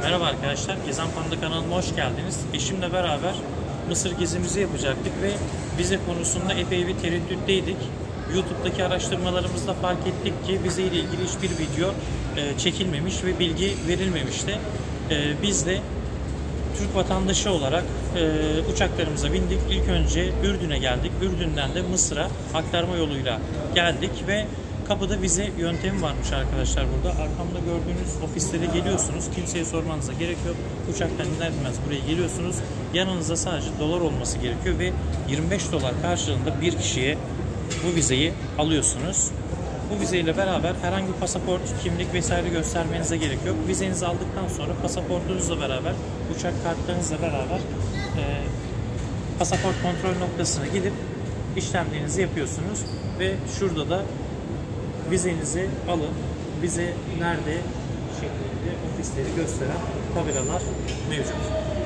Merhaba arkadaşlar, Gezen Panda kanalıma hoş geldiniz. Eşimle beraber Mısır gezimizi yapacaktık ve vize konusunda epey bir tereddütteydik. YouTube'daki araştırmalarımızda fark ettik ki vize ile ilgili hiçbir video çekilmemiş ve bilgi verilmemişti. Biz de Türk vatandaşı olarak uçaklarımıza bindik. İlk önce Ürdün'e geldik. Ürdün'den de Mısır'a aktarma yoluyla geldik ve kapıda vize yöntemi varmış arkadaşlar burada. Arkamda gördüğünüz ofislere geliyorsunuz. Kimseye sormanıza gerek yok. Uçaktan iner inmez buraya geliyorsunuz. Yanınızda sadece dolar olması gerekiyor ve 25 dolar karşılığında bir kişiye bu vizeyi alıyorsunuz. Bu vizeyle beraber herhangi bir pasaport, kimlik vesaire göstermenize gerek yok. Vizenizi aldıktan sonra pasaportunuzla beraber, uçak kartlarınızla beraber pasaport kontrol noktasına gidip işlemlerinizi yapıyorsunuz. Ve şurada da vizenizi alın, vize nerede şeklinde ofisleri gösteren tabelalar mevcut.